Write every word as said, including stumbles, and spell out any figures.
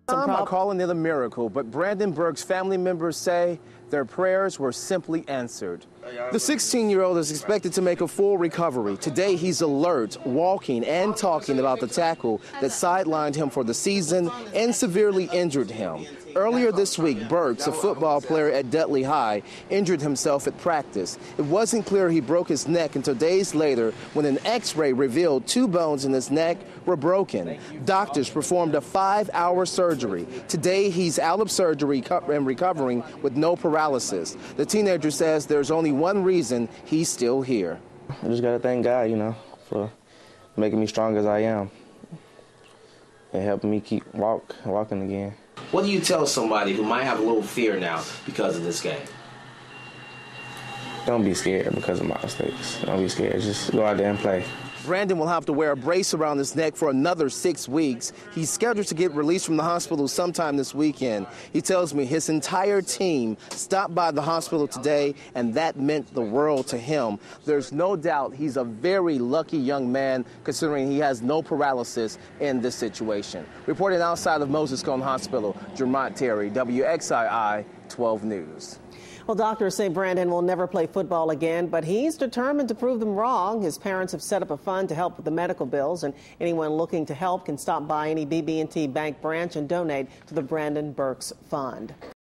Some are calling it a miracle, but Brandon Burkes' family members say their prayers were simply answered. The sixteen-year-old is expected to make a full recovery. Today, he's alert, walking and talking about the tackle that sidelined him for the season and severely injured him. Earlier this week, Burkes, a football player at Dudley High, injured himself at practice. It wasn't clear he broke his neck until days later when an x-ray revealed two bones in his neck were broken. Doctors performed a five-hour surgery. Today, he's out of surgery and recovering with no paralysis. The teenager says there's only one reason he's still here. I just got to thank God, you know, for making me strong as I am and helping me keep walk, walking again. What do you tell somebody who might have a little fear now because of this game? Don't be scared because of my mistakes. Don't be scared. Just go out there and play. Brandon will have to wear a brace around his neck for another six weeks. He's scheduled to get released from the hospital sometime this weekend. He tells me his entire team stopped by the hospital today, and that meant the world to him. There's no doubt he's a very lucky young man, considering he has no paralysis in this situation. Reporting outside of Moses Cone Hospital, Jermont Terry, W X I I twelve News. Well, doctors say Brandon will never play football again, but he's determined to prove them wrong. His parents have set up a fund to help with the medical bills, and anyone looking to help can stop by any B B and T Bank branch and donate to the Brandon Burkes Fund.